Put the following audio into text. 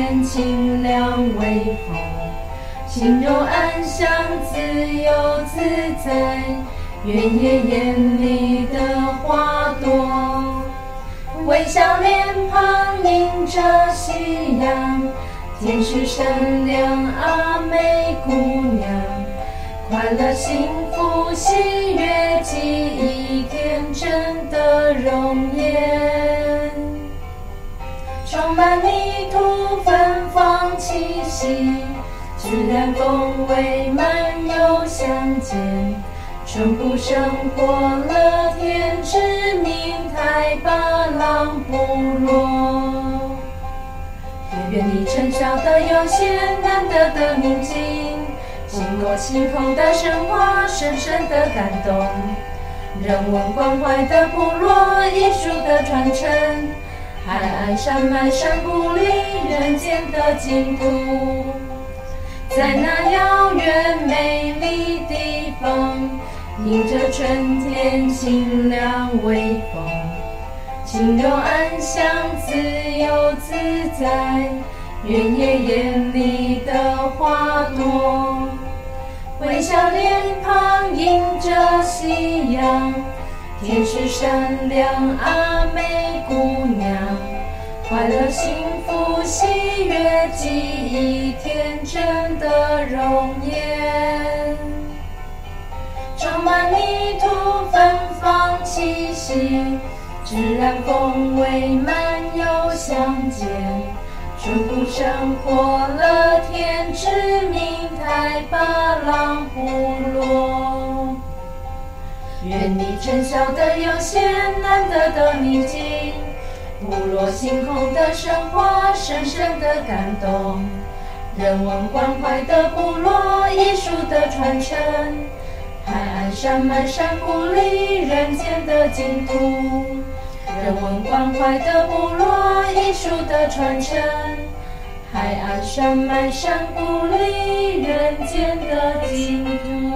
天清凉微风，轻柔安详，自由自在，原野眼里的花朵。微笑脸庞映着夕阳，天使善良啊，美姑娘，快乐幸福喜悦记忆，天真的容颜，充满泥土芬芳气息，自然风味漫游相间，淳朴生活乐天知名台巴朗部落。远离尘嚣的悠闲，难得的宁静，经过星空的升华，深深的感动。人文关怀的部落，艺术的传承，海岸山脉山谷里人间的净土。在那遥远美丽地方，迎着春天清凉微风，轻柔安详，自由自在，原野眼里的花朵。微笑脸庞映着夕阳，天使善良啊，美姑娘，快乐幸福喜悦记忆，天真的容颜，充满泥土芬芳气息，自然风味漫游相间，淳朴生活乐天知名台巴朗部落。远离尘嚣的悠闲，难得的宁静，部落星空的升华，深深的感动。人文关怀的部落，艺术的传承，海岸山脉山谷里人间的净土。人文关怀的部落，艺术的传承，海岸山脉山谷里人间的净土。